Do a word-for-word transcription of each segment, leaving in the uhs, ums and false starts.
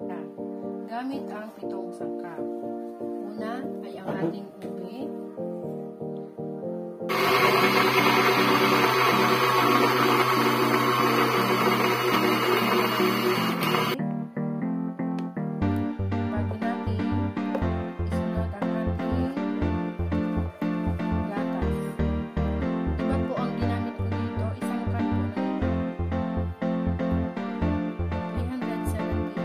pagtimpla. Gamit ang pitong sangkap. Una ay ang ating ube. Bago natin isunod ang ating gatas. Iba po ang ginamit ko dito, isang can po na ito. three hundred seventy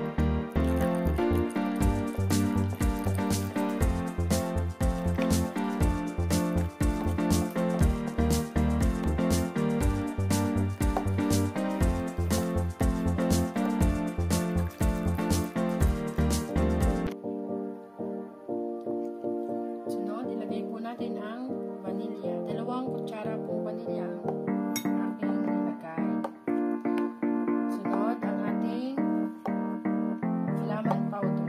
Sunod, ilagay po natin ang vanilya. Dalawang kutsara po vanilya ang aking nilagay. Sunod, ang ating flaman powder.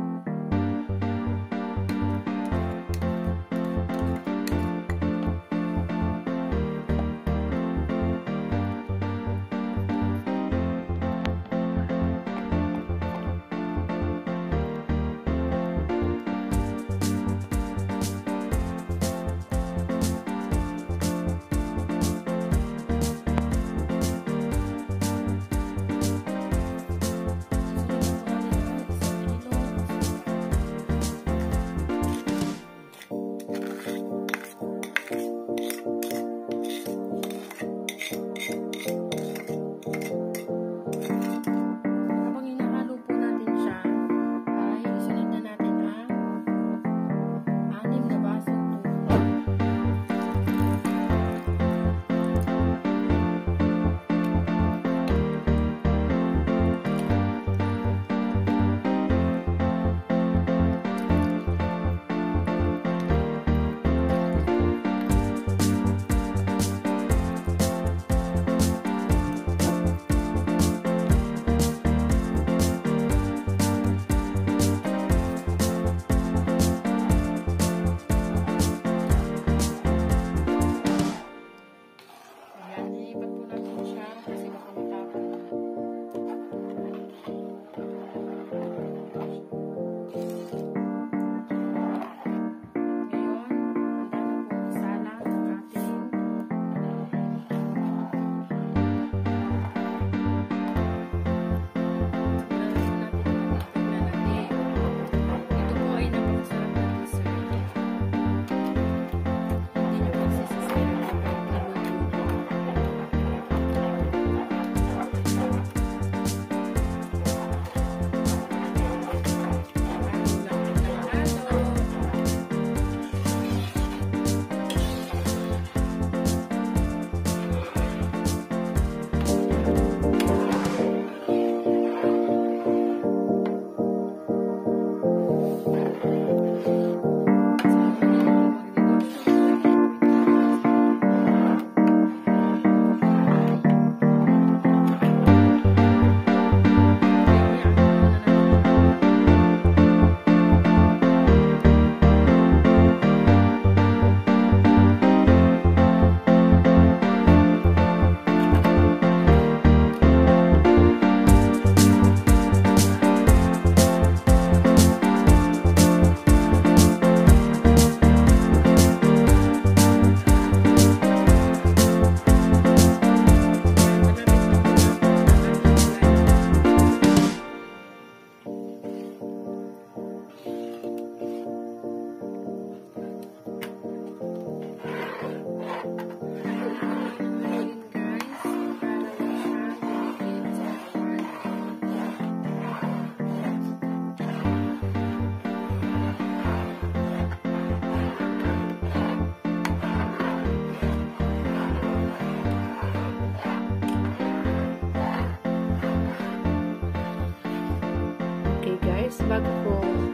bago ko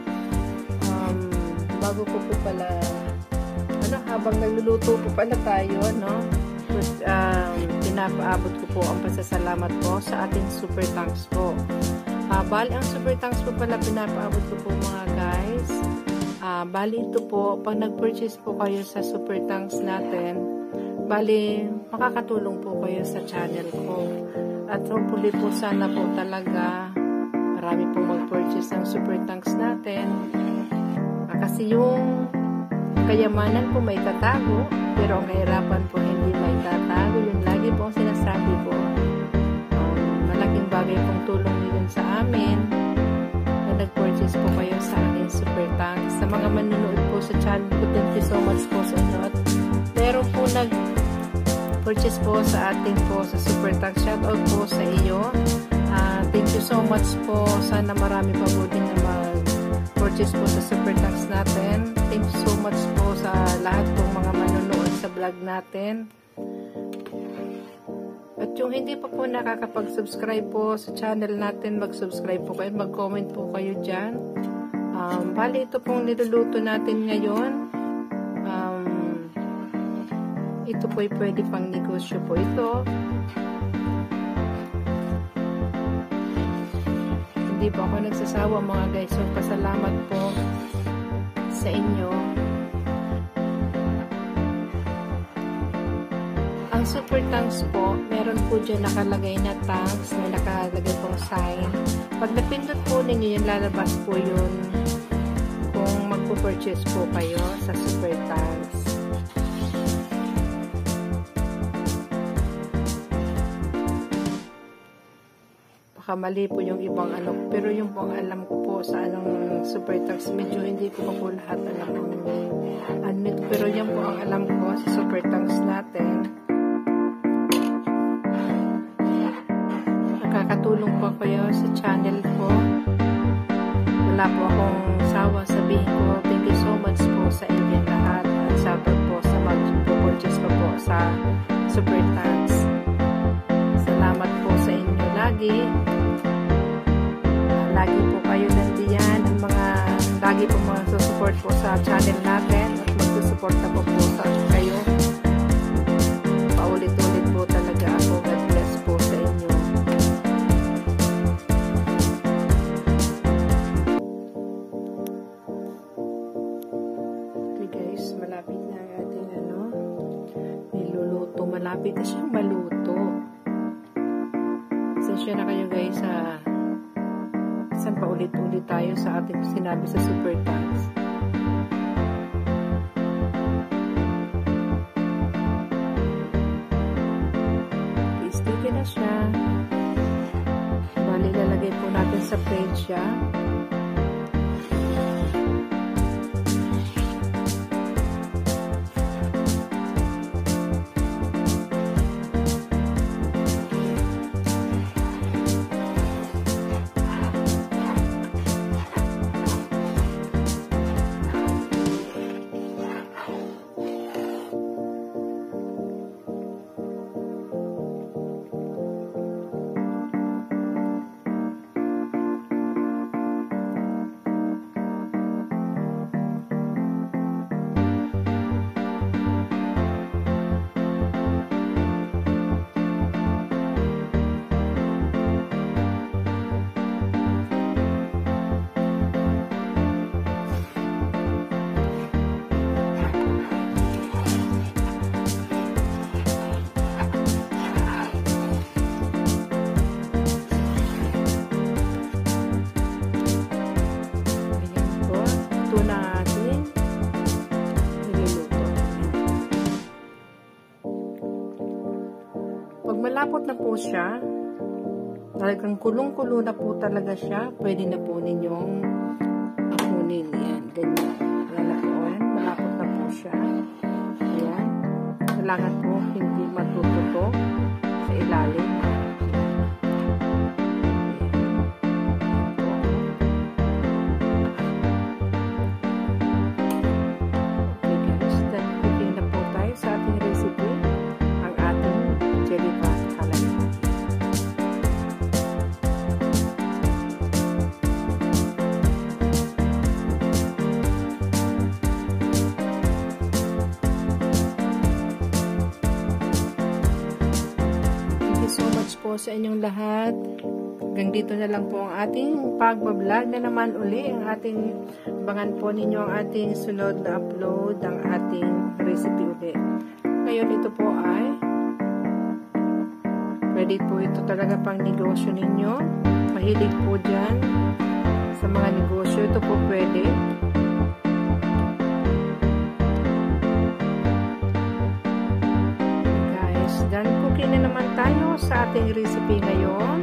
um, bago ko po pala ano, habang nagluluto po pala tayo, no, um, pinapaabot ko po ang pasasalamat po sa ating super thanks po. Uh, bali, ang super thanks po pala pinapaabot ko po mga guys. Uh, bali ito po, pag nag-purchase po kayo sa super thanks natin, bali, makakatulong po kayo sa channel ko. At hopefully po sana po talaga marami pong super tanks natin. Ah, kasi yung kayamanan po may tatago, pero ang kahirapan po hindi may tatago. Yun lagi po ang sinasabi ko. Um, malaking bagay pong tulong yun sa amin na nag-purchase po kayo sa aking super tanks. Sa mga manunood po sa channel ko, thank you so much po sa inyo. At meron po nag-purchase po sa ating po sa super tanks. Shoutout po sa iyo. Uh, thank you so much po. Sana marami pa po din na mag-purchase po sa super tanks natin. Thank you so much po sa lahat po mga manunood sa vlog natin. At yung hindi pa po nakakapag-subscribe po sa channel natin, mag-subscribe po kayo, mag-comment po kayo dyan. Um, bali ito pong niluluto natin ngayon. Um, ito po ay pwede pang negosyo po ito. Hindi po ako nagsasawa mga guys. So, pasalamat po sa inyo. Ang super tanks po, meron po dyan nakalagay na tanks, may nakalagay pong sign. Pag napindot po ninyo yun, lalabas po yun kung magpo-purchase po kayo sa super tanks. Baka mali po yung ibang ano, pero yung pong alam ko po sa anong super tanks, medyo hindi ko pa po lahat alam ang ano, pero yan po ang alam ko sa super tanks natin. Nakakatulong po kayo sa channel ko. Wala po akong sawa sabihin ko, thank you so much po sa inyo lahat. At shoutout po sa mag-purchase ko po sa super tanks. Salamat po sa inyo lagi. Lagi po kayo nandiyan. Ang mga lagi po mga susupport po sa channel natin at magsusupport na po po sa kayo. Paulit-ulit po talaga ako. God bless po sa inyo. Okay guys, malapit na ang ating ano, niluluto. Malapit na siyang maluto. Sensya na kayo guys sa saan pa ulit-ulit tayo sa ating sinabi sa super tanks. I-sticky na siya. Bali, lalagay po natin sa plate siya. Malapot na po siya. Talagang kulong-kulo na po talaga siya. Pwede na po ninyong akunin. Yan, ganyan. Yan na po. Malapot na po siya. Ayan. Kailangan po hindi matututo sa ilalim. Okay guys, then cooking na po tayo sa ating recipe. Ang ating jelly pasta. Po sa inyong lahat. Hanggang dito na lang po ang ating pagbablog na naman uli. Ang ating abangan po ninyo ang ating sunod na upload, ang ating recipe uli. Ngayon ito po ay pwede po ito talaga pang negosyo ninyo. Mahilig po dyan sa mga negosyo. ating recipe ngayon